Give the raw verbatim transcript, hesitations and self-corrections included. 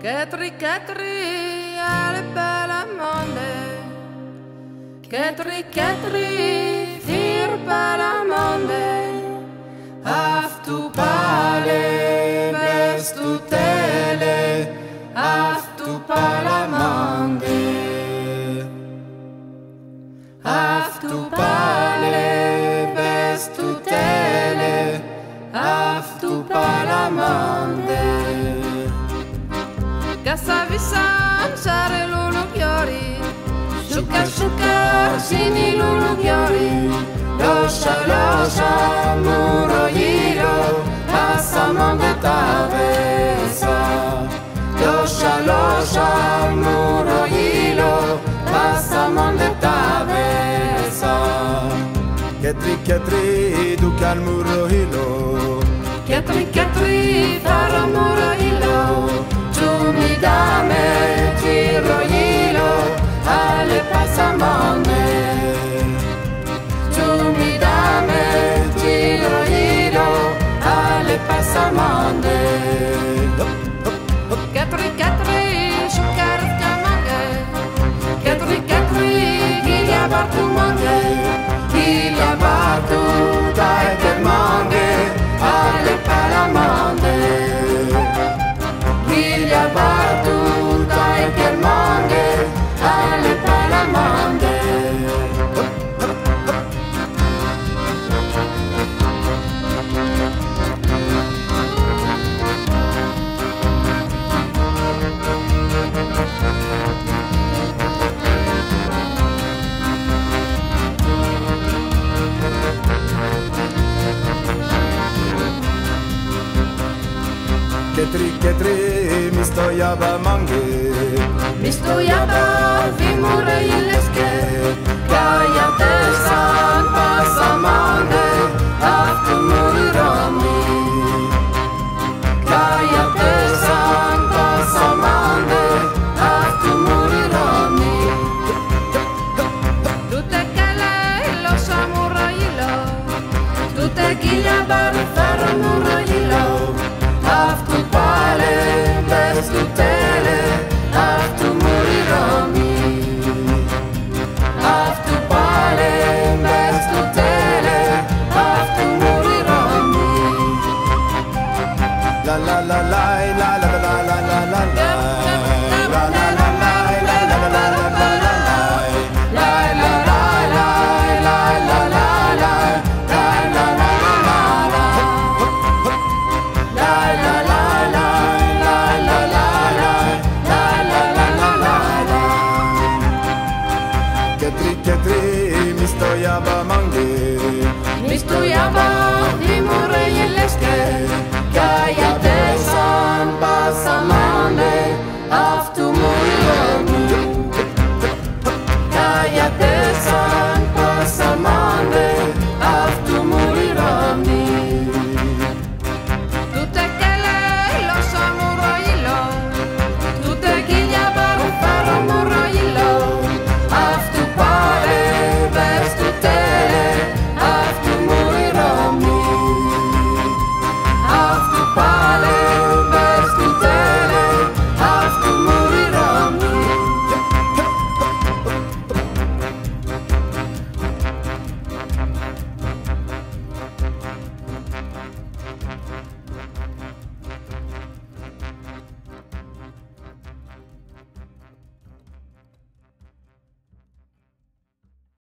Ketri, ketri, alle belle monde. Ketri, ketri, fir belle monde. Aftu pale, bestu tele, aftu pala monde. Aftu pale, bestu tele, aftu pala monde. Casavisan sare lulu chiori, sciucca sciucca sini lulu chiori, loscia loscia muro giro, passa monde tavesa. Loscia loscia muro giro, passa monde tavesa. Ketri ketri du kan muro hilo, Ketri ketri fara muro hilo. Tu mi dame giro giro, alle passamonde. Tu mi dame giro giro, alle passamonde. Ketri ketri shukar kamange, ketri ketri gilya bartu mange, gilya bartu dai che mange, alle palamonde. Gilya bartu dai che mange, alle palamonde. ketri ketri mistoyaba mange, Mistoyaba vimure ileske, Gaia tesan passamonde, aftu muriromi. Gaia tesan passamonde, aftu muriromi. Tutte kele lo samurajilo, tutte gilja baru fara murajilo. Aftu pale, bestu tele, aftu muriromi. Aftu pale, bestu tele, aftu muriromi. la la la la la la la la la la la. La la la la la la la la la la la. La la la la la la la la, la la la la la. La